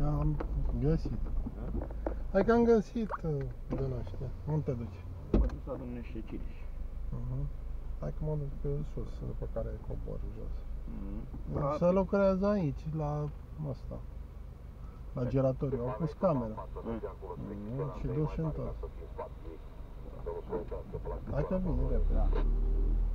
Am găsit. Da? Hai că am găsit de la ăștia. Unde te duci? Mă duc la domnul Șeciliș. Hai că mă duc pe sus, după care cobor jos. Rapid. Se lucrează aici, la ăsta. La giratoriu. Au pus camera. Și duci și întorc. Hai că vine repede.